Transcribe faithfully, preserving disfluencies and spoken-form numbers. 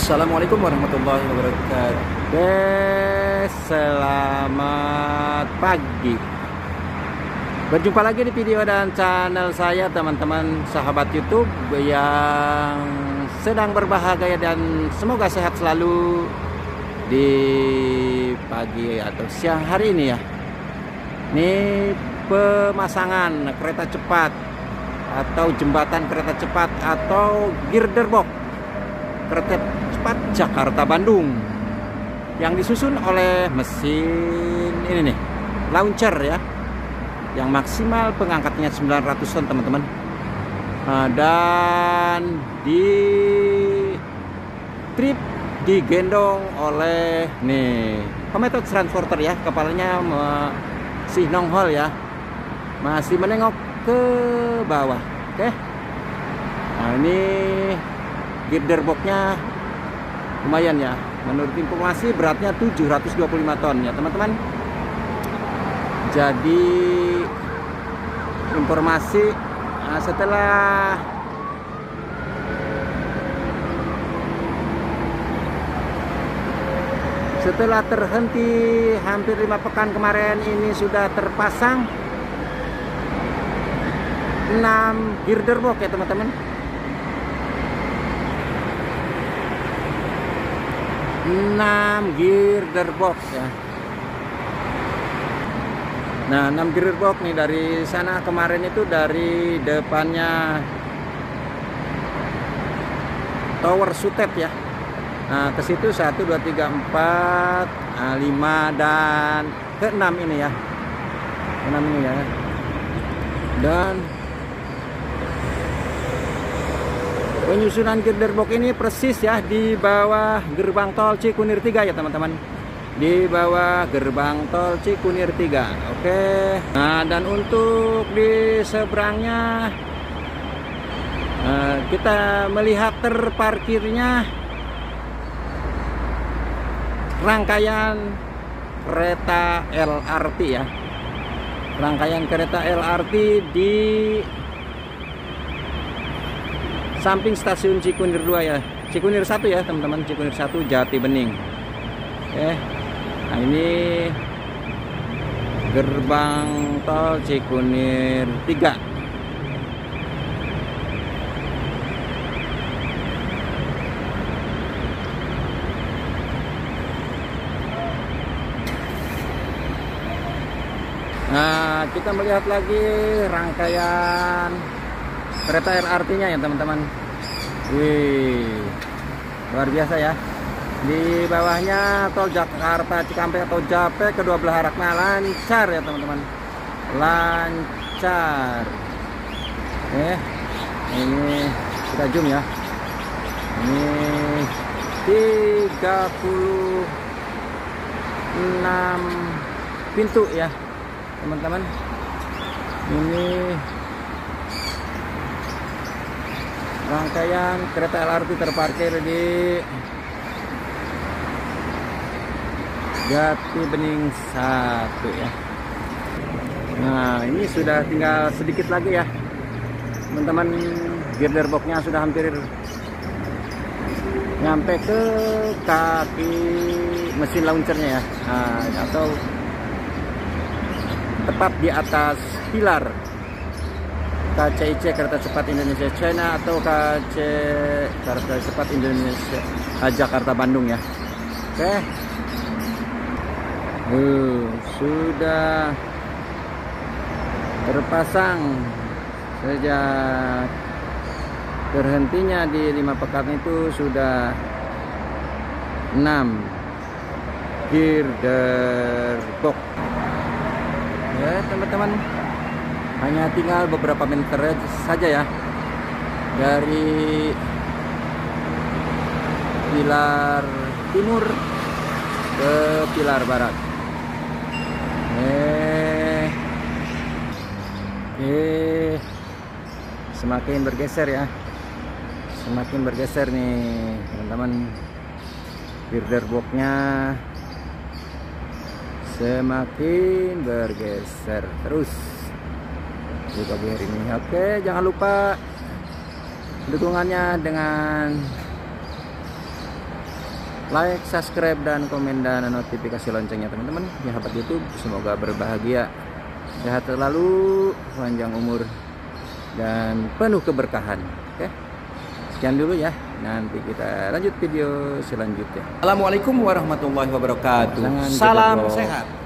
Assalamualaikum warahmatullahi wabarakatuh. Oke, selamat pagi. Berjumpa lagi di video dan channel saya, teman-teman sahabat YouTube yang sedang berbahagia dan semoga sehat selalu di pagi atau siang hari ini ya. Ini pemasangan kereta cepat atau jembatan kereta cepat atau girder box kereta cepat Jakarta-Bandung yang disusun oleh mesin ini nih, launcher ya, yang maksimal pengangkatnya sembilan ratus ton teman-teman. Nah, dan di trip digendong oleh nih Kometo Transporter ya, kepalanya masih nongol ya, masih menengok ke bawah. Oke, nah ini girder boxnya lumayan ya, menurut informasi beratnya tujuh ratus dua puluh lima ton ya teman-teman. Jadi informasi nah, setelah setelah terhenti hampir lima pekan kemarin, ini sudah terpasang enam girder box ya teman-teman. enam girder box ya. Nah, enam girder box nih dari sana kemarin itu dari depannya Tower Sutet ya. Nah, ke situ satu dua tiga empat lima dan ke enam ini ya. enam ini ya. Dan penyusunan girder box ini persis ya di bawah gerbang tol Cikunir tiga ya teman-teman. Di bawah gerbang tol Cikunir tiga. Oke. Nah, dan untuk di seberangnya nah, kita melihat terparkirnya rangkaian kereta L R T ya. Rangkaian kereta L R T di samping stasiun Cikunir dua ya, Cikunir satu ya teman-teman, Cikunir satu Jati Bening. Oke, nah ini gerbang tol Cikunir tiga. Nah, kita melihat lagi rangkaian kereta L R T-nya ya teman-teman. Wih, luar biasa ya. Di bawahnya tol Jakarta Cikampek atau Jape, kedua belah arahnya lancar ya teman-teman. Lancar. Oke, ini kita zoom ya. Ini tiga puluh enam pintu ya teman-teman. Ini rangkaian kereta L R T terparkir di Jati Bening satu ya. Nah, ini sudah tinggal sedikit lagi ya teman-teman, girder boxnya sudah hampir nyampe ke kaki mesin launchernya ya. Nah, atau tepat di atas pilar K C I C kereta cepat Indonesia China atau K C kereta cepat Indonesia Jakarta Bandung ya. Oke, uh, sudah terpasang sejak terhentinya di lima pekan itu sudah enam girder box ya teman-teman. Hanya tinggal beberapa meter saja ya dari pilar timur ke pilar barat. Eh, eh, semakin bergeser ya, semakin bergeser nih teman-teman. Girder boxnya semakin bergeser terus di pagi hari ini. Oke, jangan lupa dukungannya dengan like, subscribe, dan komen dan notifikasi loncengnya teman-teman. Ya sahabat YouTube, semoga berbahagia, sehat selalu, panjang umur, dan penuh keberkahan. Oke, sekian dulu ya. Nanti kita lanjut video selanjutnya. Assalamualaikum warahmatullahi wabarakatuh. Salam sehat.